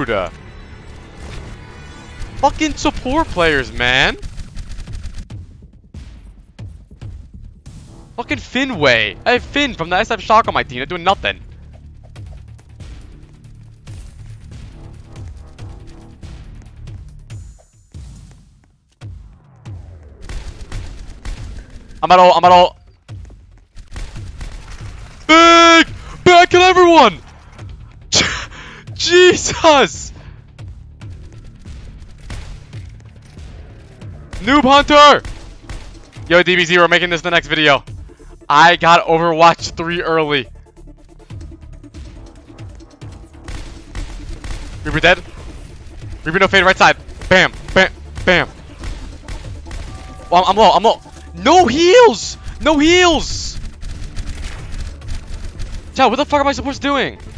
Dude! Fucking support players, man! Fucking Finway! I have Finn from the SF Shock on my team. They're doing nothing. I'm at all. Big! Back kill everyone! Jesus! Noob Hunter! Yo, DBZ, we're making this the next video. I got Overwatch 3 early. Reaper dead. Reaper no fade right side. Bam, bam, bam. Well, I'm low. No heals! No heals! Chad, what the fuck are my supports doing?